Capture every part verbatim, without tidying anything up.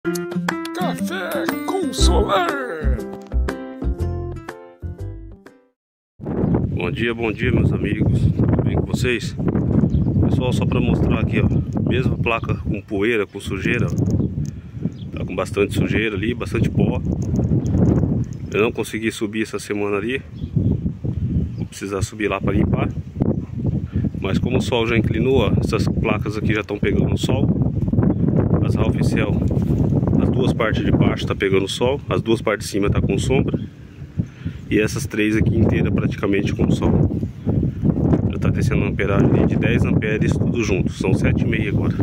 Café com Solar. Bom dia, bom dia meus amigos, tudo bem com vocês? Pessoal, só para mostrar aqui, ó, mesma placa com poeira, com sujeira, ó. Tá com bastante sujeira ali, bastante pó. Eu não consegui subir essa semana ali, vou precisar subir lá para limpar. Mas como o sol já inclinou, ó, essas placas aqui já estão pegando sol. As Ralph Cell, as duas partes de baixo tá pegando sol, as duas partes de cima tá com sombra. E essas três aqui inteiras praticamente com sol. Já tá descendo uma amperagem de dez amperes tudo junto, são sete e meia agora.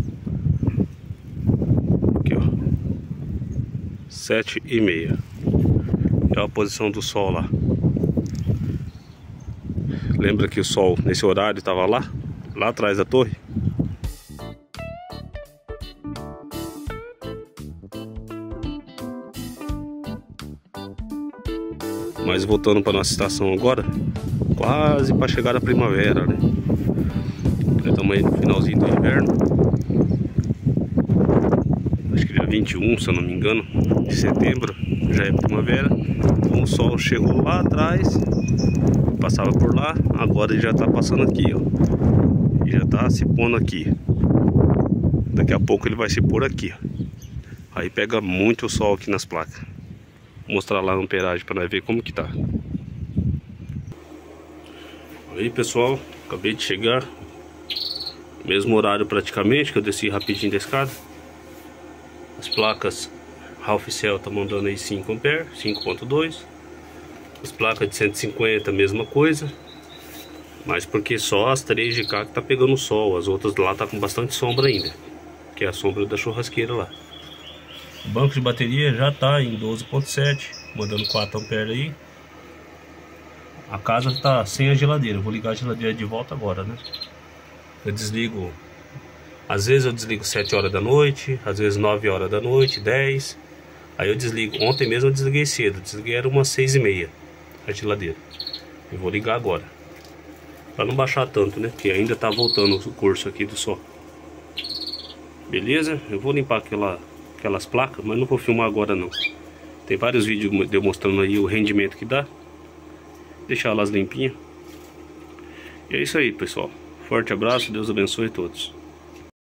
Aqui, ó, sete e meia. É a posição do sol lá. Lembra que o sol nesse horário estava lá, lá atrás da torre? Mas voltando para nossa estação agora, quase para chegar a primavera, né? Estamos aí no finalzinho do inverno. Acho que dia vinte e um, se eu não me engano, de setembro, já é primavera. Então o sol chegou lá atrás, passava por lá, agora ele já está passando aqui, ó. E já está se pondo aqui. Daqui a pouco ele vai se pôr aqui, ó. Aí pega muito sol aqui nas placas. Vou mostrar lá a amperagem para nós ver como que tá. Aí pessoal, acabei de chegar. Mesmo horário praticamente, que eu desci rapidinho da escada. As placas Ralph Cell tá mandando aí cinco amperes, cinco ponto dois. As placas de cento e cinquenta, mesma coisa. Mas porque só as três de cá que tá pegando sol. As outras lá tá com bastante sombra ainda, que é a sombra da churrasqueira lá. O banco de bateria já está em doze ponto sete, mandando quatro amperes aí. A casa está sem a geladeira, eu vou ligar a geladeira de volta agora, né? Eu desligo, às vezes eu desligo sete horas da noite, às vezes nove horas da noite, dez. Aí eu desligo, ontem mesmo eu desliguei cedo, desliguei era umas seis e meia a geladeira. Eu vou ligar agora, para não baixar tanto, né? Porque ainda está voltando o curso aqui do sol. Beleza? Eu vou limpar aquela... aquelas placas, mas não vou filmar agora não. Tem vários vídeos demonstrando aí o rendimento que dá. Deixar elas limpinhas. E é isso aí, pessoal. Forte abraço, Deus abençoe todos.